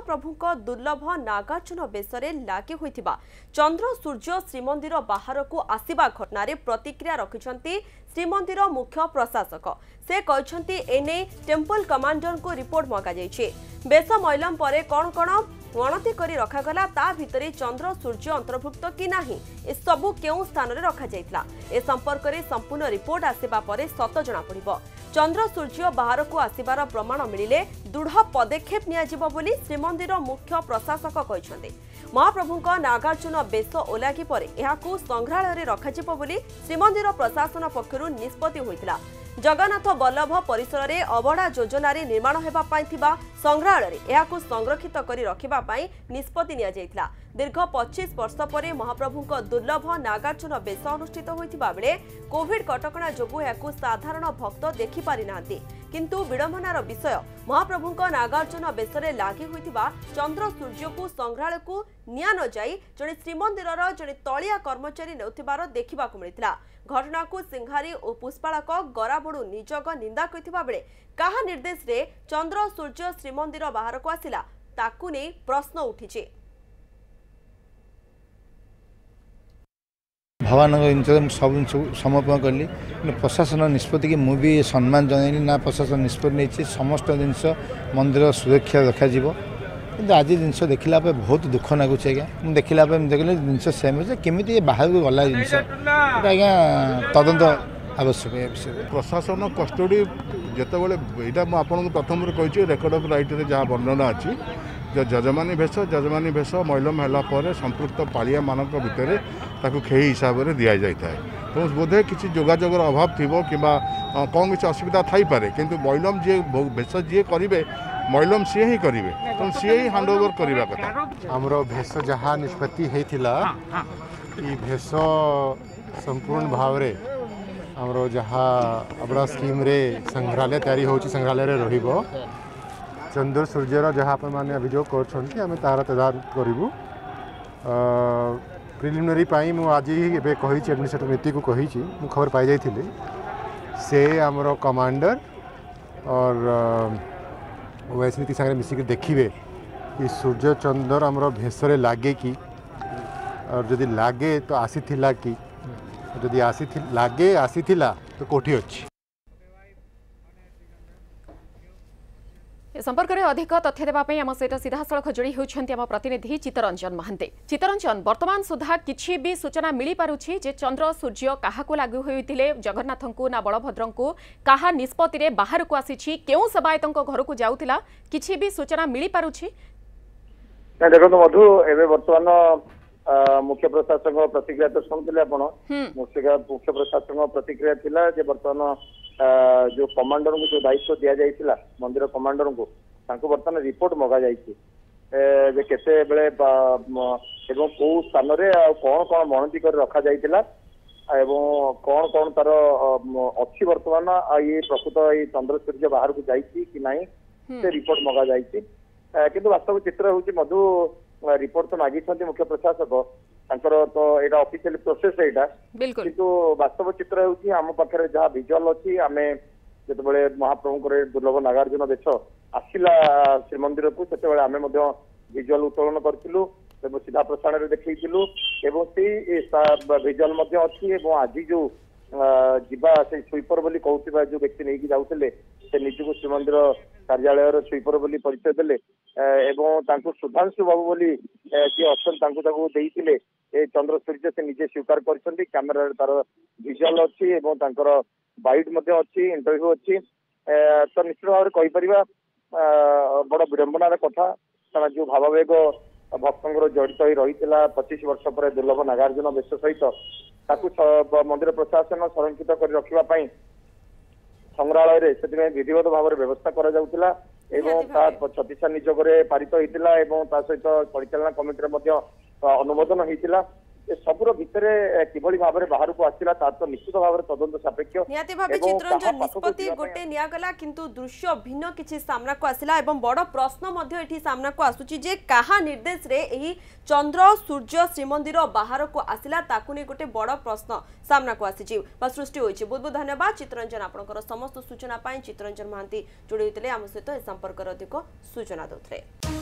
महाप्रभुଙ୍କ दुर्लभ नागार्जुन बेशरे लागि होइथिबा चंद्र सूर्य श्रीमंदिर बाहर को आसीबा घटना प्रतिक्रिया रखिछंती श्रीमंदिर मुख्य प्रशासक। से कहते एने टेम्पल कमांडर को रिपोर्ट मगा जाइछे। बेश मैलम परे कौन कौन गणति करी रखागला ता भितरे चंद्र सूर्य अंतर्भुक्त कि नाही ए सबु केउ स्थान रे रखा जाइतला ए संपर्क रे संपूर्ण रिपोर्ट आसीबा परे सत जना पड़िबो। चंद्र सूर्य बाहर को आसीबार प्रमाण मिलिले दृढ़ पदक्षेप नियाजिबो बोली श्रीमंदिर मुख्य प्रशासक कहछन्ते। महाप्रभुଙ୍କ नागार्जुन बेश ओलागी परे एहाकू संग्रहालय रे रखाजिबो बोली श्रीमंदिर प्रशासन पक्षरु निष्पत्ति होइतिला। जगन्नाथ बल्लभ परिसर में अबड़ा योजना निर्माण होगा संग्रहालय एहाकू संरक्षित करी रखिबा पई निष्पत्ति निया जाइतिला। दीर्घ 25 वर्ष पर महाप्रभुଙ୍କ दुर्लभ नागार्जुन बेश अनुष्ठित होइतिबा बेले कोविड कटकणा जोगु एहाकू साधारण भक्त देखि पारि नांती। किंतु विडंबनार विषय महाप्रभुଙ୍କ नागार्जुन बेशरे लागि होइतिबा चंद्र सूर्य को संग्रहालय को निया न जाई जने श्रीमंदिरर जने तलिया कर्मचारी नेउथिबार देखिबाकू मिलितिला। घटना को सिंहारी और पुष्पालक गराबड़ू निजग निंदा करथिबा बेले काहा निर्देश रे चंद्र सूर्य श्रीमंदिर बाहर को आसिला ताकू ने प्रश्न उठिছে। भगवान सब समर्पण कली प्रशासन निष्पत्ति की मुझे सम्मान जनइली ना प्रशासन निष्पत्ति नहीं समस्त जिनस मंदिर सुरक्षा रखा कि आज जिनस देखला बहुत दुख लगुच आज्ञा देखला देखिए जिनस सेम केमी बाहर को गला जिनस आज्ञा तदंत आवश्यक विषय प्रशासन कस्टडी जिते यहाँ आपको प्रथम कही रेकर्ड अफ राइट जहाँ वर्णना अच्छी जजमानी भेष मैलम है संपृक्त पालिया मान भितर खेई हिसाब से दि जाए तो बोधे किसी जोगाजोगर अभाव थी कि कौन किसी असुविधा थी किंतु मैलम जी भेष जी करेंगे मैलम सी ही करेंगे तो सी ही हैंड ओवर करवा कथा आमर भेष जहाँ निष्पत्ति होता भेष संपूर्ण भाव रे आमर जहाँ अपना स्कीम रे संग्रहालय तैयारी होची संग्रहालय रे रहिबो चंद्र सूर्यर जहाँ मैंने अभियोग करें तार तदारख करूँ प्रिलिमिनरी पाई मु आज ही कही एडमिनिस्ट्रेटिव नीति को कही खबर पाई जाइए से आमर कमांडर और ओएस नीति सागर मिसिक देखिए कि सूर्य चंद्र आमर भेषरे लगे कि और जदि लगे तो आसीथिला कि जदि लगे आसीथिला तो कोठी अच्छी। संपर्क में अधिक तथ्य देवाई आम सहित सीधा सड़क जोड़ी होती आम प्रतिनिधि चित्तरंजन महांते। चित्तरंजन वर्तमान सुधा किसी भी सूचना मिल पारुछि जे चंद्र सूर्य काहाकू लागू होइतिले जगन्नाथ को ना बलभद्र को काहा निष्पत्ति रे बाहर को आसी केउ सेवायतों घर को जाउतिला किसी भी सूचना मिल पारुछि? देखो मधु एवं वर्तमान मुख्य प्रशासक प्रतिक्रिया तो शुणुले आप मुख्य प्रशासक प्रतिक्रिया थिला जे वर्तमान जो कमांडर को जो दायित्व दि जाइए मंदिर कमांडर को बर्तमान रिपोर्ट मगा जाइए केते बेले एवं कौ स्थान रे कौन कौन गणति कर रखा जाइतिला एवं कौन कौन तार अच्छी वर्तमान ये प्रकृत ये चंद्र सूर्य बाहर को जाइए कि नहीं से रिपोर्ट मगा जाइए किंतु वास्तव चित्र हूँ मधु रिपोर्ट तो मागी मुख्य प्रशासक तो यहाँ ऑफिशियल प्रोसेस यहाँ किंतु वास्तव चित्र होची आम पाखे जहाँ विजुअल अच्छी आम जो महाप्रभु दुर्लभ नागार्जुन बेश आसला श्रीमंदिर को से आम विजुअल उत्तोलन करूँ सीधा प्रसारण देखलु विजुअल अच्छी आज जो जीवा से स्वीपर बोली कहूबा जो व्यक्ति नहीं जाऊे से निजक श्रीमंदिर कार्यालय स्वीपर बोली परिचय देले एवं सुधांशु बाबू बोली जी अच्छा चंद्र सूर्य से निजे स्वीकार कर कैमेरा तार विजुअल अच्छी बाइट अच्छी इंटरव्यू अच्छी तो निश्चित भाव में कहीपर बड़ विडंबनार कथा कारण जो भावावेग भक्तों जड़ित हो रही 25 वर्ष पर दुर्लभ नागार्जुन बेश सहित मंदिर प्रशासन संरक्षित कर रखापी संग्रहालय से विधिवत भाव में व्यवस्था कर छत्तीसा निजोगे पारित होता सहित परिचालना कमिटी अनुमोदन होता सबुर भितर किभली भाव में बाहर को आसला तो निश्चित भाव में तदंत सापेक्ष निहाती भाबे चित्ररंजन निष्पत्ति गोटे नियागला किंतु दृश्य भिन्न किछि सामना को आसिला एवं बड़ प्रश्न मध्य एठी सामना को आसुची जे काहा निर्देश रे एही चंद्र सूर्य श्रीमंदिर बाहर को आसिला ताकु नै गोटे बड़ प्रश्न सामना को आसीची बा सृष्टि होईची। बहुत बहुत धन्यवाद चित्ररंजन आपनकर समस्त सूचना पाई चित्ररंजन महांती जोड़ी होइतले आम सहित ए संपर्क अधिक सूचना दउथले।